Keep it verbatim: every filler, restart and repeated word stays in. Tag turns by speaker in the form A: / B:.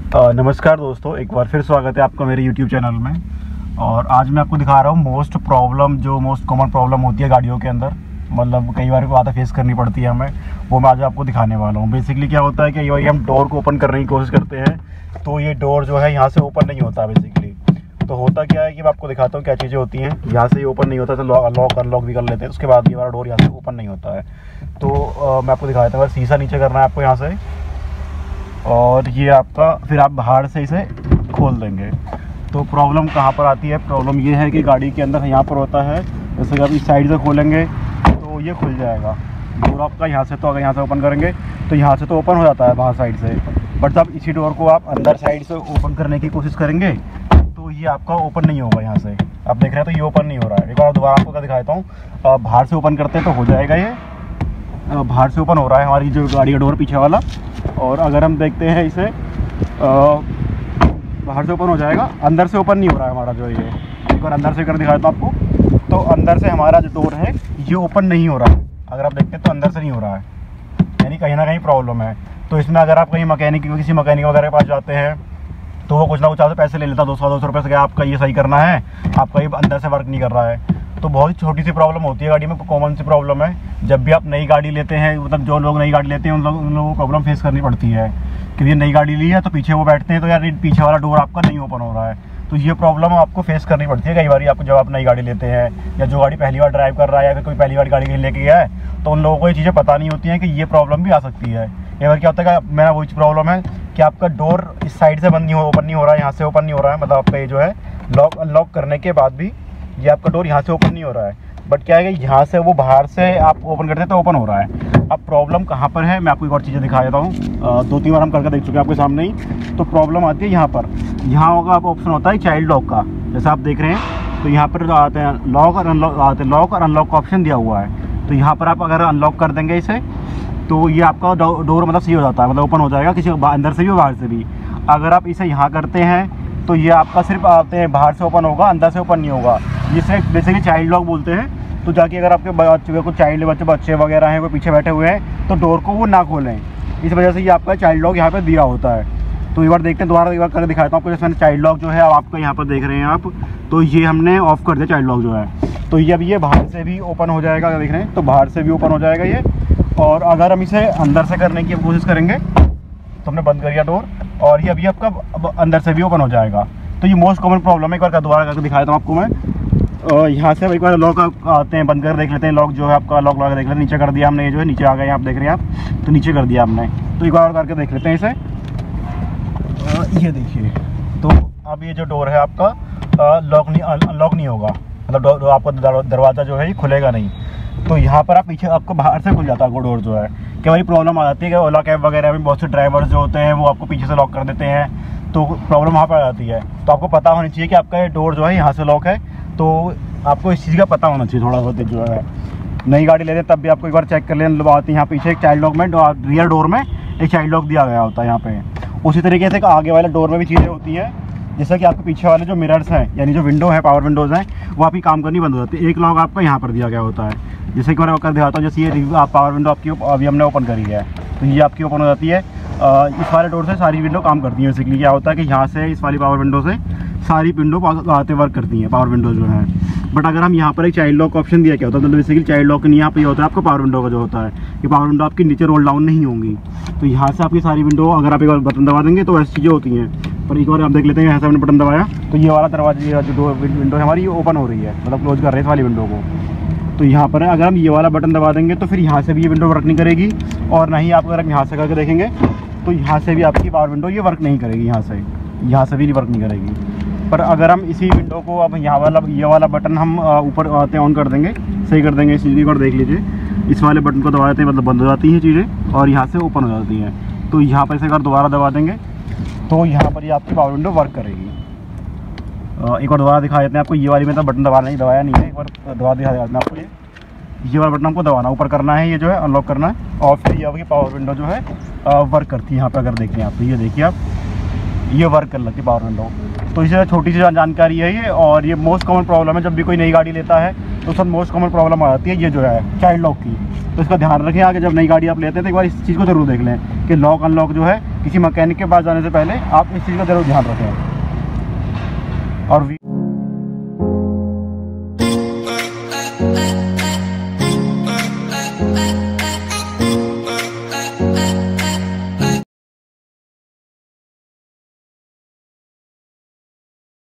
A: अ, नमस्कार दोस्तों, एक बार फिर स्वागत है आपका मेरे यूट्यूब चैनल में। और आज मैं आपको दिखा रहा हूँ मोस्ट प्रॉब्लम, जो मोस्ट कॉमन प्रॉब्लम होती है गाड़ियों के अंदर, मतलब कई बार बातें फेस करनी पड़ती है हमें, वो मैं आज आपको दिखाने वाला हूँ। बेसिकली क्या होता है कि ये हम डोर को ओपन करने की कोशिश करते हैं तो ये डोर जो है यहाँ से ओपन नहीं होता बेसिकली। तो होता क्या है कि मैं आपको दिखाता हूँ क्या चीज़ें होती हैं। यहाँ से ये ओपन नहीं होता तो लॉक अनलॉक भी कर लेते हैं, उसके बाद ये वाला डोर यहाँ से ओपन नहीं होता है। तो आ, मैं आपको दिखाता हूँ, शीशा नीचे करना है आपको यहाँ से, और ये आपका फिर आप बाहर से इसे खोल देंगे। तो प्रॉब्लम कहाँ पर आती है? प्रॉब्लम ये है कि गाड़ी के अंदर यहाँ पर होता है, जैसे कि आप इस साइड से खोलेंगे तो ये खुल जाएगा डोर आपका यहाँ से। तो अगर यहाँ से ओपन करेंगे तो यहाँ से तो ओपन हो जाता है बाहर साइड से, बट जब इसी डोर को आप अंदर साइड से ओपन करने की कोशिश करेंगे तो ये आपका ओपन नहीं होगा। यहाँ से आप देख रहे हैं तो ये ओपन नहीं हो रहा है। एक बार दोबारा आपको क्या दिखाता हूँ, बाहर से ओपन करते हैं तो हो जाएगा। ये बाहर से ओपन हो रहा है हमारी जो गाड़ी का डोर पीछे वाला। और अगर हम देखते हैं इसे, बाहर से ओपन हो जाएगा, अंदर से ओपन नहीं हो रहा है हमारा जो ये। एक बार अंदर से कर दिखाता हूँ आपको, तो अंदर से हमारा जो डोर है ये ओपन नहीं हो रहा है। अगर आप देखते हैं तो अंदर से नहीं हो रहा है, यानी कहीं ना कहीं प्रॉब्लम है। तो इसमें अगर आप कहीं मैकेनिक किसी मैकेनिक वगैरह के पास जाते हैं तो वो कुछ ना कुछ आपसे पैसे ले लेता, दो सौ दो सौ रुपये से, आपका ये सही करना है, आपका ये अंदर से वर्क नहीं कर रहा है। तो बहुत ही छोटी सी प्रॉब्लम होती है गाड़ी में, कॉमन सी प्रॉब्लम है। जब भी आप नई गाड़ी लेते हैं, मतलब जो लोग नई गाड़ी लेते हैं उन लोग उन लोगों को प्रॉब्लम फेस करनी पड़ती है कि ये नई गाड़ी ली है तो पीछे वो बैठते हैं तो यार पीछे वाला डोर आपका नहीं ओपन हो रहा है। तो ये प्रॉब्लम आपको फेस करनी पड़ती है कई बार आपको, जब आप नई गाड़ी लेते हैं या जो गाड़ी पहली बार ड्राइव कर रहा है या फिर कोई पहली बार गाड़ी कहीं लेके गया है, तो उन लोगों को ये चीज़ें पता नहीं होती हैं कि ये प्रॉब्लम भी आ सकती है। एक बार क्या होता है कि मेरा वही प्रॉब्लम है कि आपका डोर इस साइड से बंद नहीं हो ओपन नहीं हो रहा है, यहाँ से ओपन नहीं हो रहा है, मतलब आपका ये जो है लॉक अनलॉक करने के बाद भी ये आपका डोर यहाँ से ओपन नहीं हो रहा है। बट क्या है कि यहाँ से वो बाहर से आप ओपन करते हैं तो ओपन हो रहा है। अब प्रॉब्लम कहाँ पर है मैं आपको एक और चीज़ें दिखा देता हूँ। दो तीन बार हम करके देख चुके हैं आपके सामने ही। तो प्रॉब्लम आती है यहाँ पर, यहाँ होगा आप ऑप्शन होता है चाइल्ड लॉक का, जैसा आप देख रहे हैं। तो यहाँ पर आते हैं लॉक और अनलॉक, आते हैं लॉक और अनलॉक का ऑप्शन दिया हुआ है। तो यहाँ पर आप अगर अनलॉक कर देंगे इसे तो ये आपका डोर मतलब सही हो जाता है, मतलब ओपन हो जाएगा किसी अंदर से भी और बाहर से भी। अगर आप इसे यहाँ करते हैं तो ये आपका सिर्फ आते हैं बाहर से ओपन होगा, अंदर से ओपन नहीं होगा। जिसे बेसिकली चाइल्ड लॉक बोलते हैं। तो जाके अगर आपके बच्चे को चाइल्ड बच्चे बच्चे वगैरह हैं, कोई पीछे बैठे हुए हैं, तो डोर को वो ना खोलें। इस वजह से ये आपका चाइल्ड लॉक यहाँ पे दिया होता है। तो एक बार देखते हैं, दोबारा एक बार करके दिखाता हूँ आपको। जैसे मैंने चाइल्ड लॉक जो है आपका यहाँ पर देख रहे हैं आप, तो ये हमने ऑफ़ कर दिया चाइल्ड लॉक जो है। तो ये अब ये बाहर से भी ओपन हो जाएगा, अगर देख रहे हैं तो बाहर से भी ओपन हो जाएगा ये। और अगर हम इसे अंदर से करने की कोशिश करेंगे तो हमने बंद कर दिया डोर, और ये अभी आपका अब अंदर से भी ओपन हो जाएगा। तो ये मोस्ट कॉमन प्रॉब्लम है। एक बार दोबारा करके दिखाता हूँ आपको मैं। और यहाँ से एक बार लॉक आते हैं, बंद कर देख लेते हैं। लॉक जो है आपका लॉक लगा देख लेते हैं, नीचे कर दिया हमने, ये जो है नीचे आ गए आप देख रहे हैं आप, तो नीचे कर दिया हमने। तो एक बार करके देख लेते हैं इसे। ये देखिए, तो अब ये जो डोर है आपका लॉक नहीं अनलॉक नहीं होगा, मतलब आपका दरवाज़ा जो है ये खुलेगा नहीं। तो यहाँ पर आप पीछे आपको बाहर से खुल जाता है वो डोर जो है। कई बार प्रॉब्लम आ जाती है कि ओला कैब वगैरह में बहुत से ड्राइवर्स जो होते हैं वो आपको पीछे से लॉक कर देते हैं, तो प्रॉब्लम वहाँ पर आ जाती है। तो आपको पता होनी चाहिए कि आपका ये डोर जो है यहाँ से लॉक है, तो आपको इस चीज़ का पता होना चाहिए थोड़ा बहुत जो है। नई गाड़ी ले लें तब भी आपको एक बार चेक कर लें। बात यहाँ पीछे एक चाइल्ड लॉक में, रियर डोर में एक चाइल्ड लॉक दिया गया होता है यहाँ पे। उसी तरीके से आगे वाले डोर में भी चीज़ें होती हैं, जैसे कि आपके पीछे वाले जो मिरर्स हैं, यानी जो विंडो है, पावर विंडोज़ हैं, वो आपकी काम करनी बंद हो जाती है। एक लॉक आपका यहाँ पर दिया गया होता है, जैसे कि मैं कर दिखाता हूँ। जैसे ये आप पावर विंडो आपकी अभी हमने ओपन करी है, तो ये आपकी ओपन हो जाती है। इस वाले डोर से सारी विंडो काम करती है। बेसिकली क्या होता है कि यहाँ से इस वाली पावर विंडो से सारी विंडो आते वर्क करती हैं, पावर विंडो जो है। बट अगर हम यहाँ पर एक चाइल्ड लॉक ऑप्शन दिया क्या होता है, तो बेसिकली चाइल्ड लॉक नहीं, यहाँ पर ये होता है आपका पावर विंडो का जो होता है कि पावर विंडो आपकी नीचे रोल डाउन नहीं होंगी। तो यहाँ से आपकी सारी विंडो, अगर आप एक बार बटन दबा देंगे तो ऐसी चीज़ें होती हैं। पर एक बार आप देख लेते हैं, यहाँ से हमने बटन दबाया तो ये वाला दरवाजा जो विंडो है हमारी ये ओपन हो रही है, मतलब क्लोज कर रहे हैं वाली विंडो को। तो यहाँ पर है, अगर हम ये वाला बटन दबा देंगे तो फिर यहाँ से भी ये विंडो वर्क नहीं करेगी। और ना ही आप अगर हम यहाँ से करके देखेंगे तो यहाँ से भी आपकी पावर विंडो ये वर्क नहीं करेगी, यहाँ से यहाँ से भी वर्क नहीं करेगी। पर अगर हम इसी विंडो को अब यहाँ वाला ये वाला बटन हम ऊपर आते ऑन कर देंगे, सही कर देंगे, इस चीज़ को देख लीजिए, इस वाले बटन को दबा देते हैं, मतलब बंद हो जाती हैं चीज़ें और यहाँ से ओपन हो जाती हैं। तो यहाँ पर से अगर दोबारा दबा देंगे तो यहाँ पर ये आपकी पावर विंडो वर्क करेगी। एक बार दोबारा दिखा देते हैं आपको। ये वाली में तो बटन दबाना नहीं, दबाया नहीं है, एक बार दबा दिखा देते हैं आपको। ये ये वाला बटन हमको दबाना, ऊपर करना है, ये जो है अनलॉक करना है, और फिर ये आपकी पावर विंडो जो है वर्क करती है। यहाँ पर अगर देखें आप, तो ये देखिए आप, ये वर्क कर लेती है पावर विंडो। तो इसे छोटी सी जानकारी है ये, और ये मोस्ट कॉमन प्रॉब्लम है जब भी कोई नई गाड़ी लेता है तो सब मोस्ट कॉमन प्रॉब्लम आ जाती है ये जो है चाइल्ड लॉक की। तो इसका ध्यान रखें आगे जब नई गाड़ी आप लेते हैं तो एक बार इस चीज़ को ज़रूर देख लें कि लॉक अनलॉक जो है किसी मैकेनिक के पास जाने से पहले आप इस चीज़ का ज़रूर ध्यान रखें। और